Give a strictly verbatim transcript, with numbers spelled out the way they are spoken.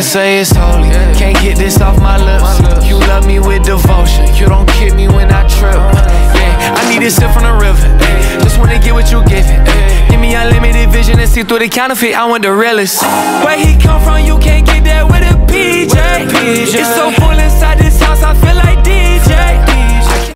say it's holy, can't get this off my lips. You love me with devotion, you don't kick me when I trip. Yeah, I need this sip from the river, just wanna get what you giving. Give me unlimited vision and see through the counterfeit, I want the realest. Where he come from, you can't get that with a P J. It's so full inside this house, I feel like D